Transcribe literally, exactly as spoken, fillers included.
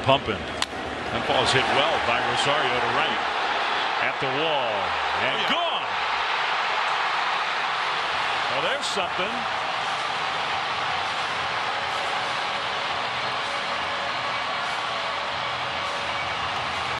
pumping. That ball's hit well by Rosario to right. At the wall. And gone. Well, there's something.